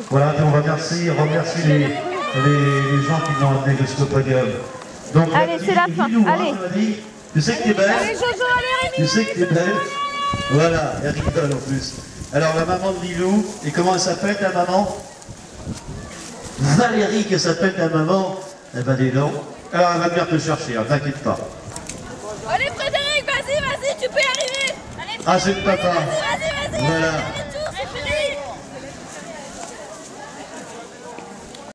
Voilà, on remercie les gens qui l'ont amené jusqu'au podium. Donc, allez, c'est la fin. Lilou, Allez. Tu sais que t'es belle. Allez, Jojo, allez, Tu sais que t'es belle. Voilà, elle rigole en plus. Alors, la maman de Lilou, et comment elle s'appelle, ta maman? Valérie, qui s'appelle ta maman. Eh ben, dis donc. Alors, elle va venir te chercher, hein, t'inquiète pas. Allez, Frédéric, vas-y, tu peux y arriver. Allez, Ah, c'est le papa. vas-y. Voilà.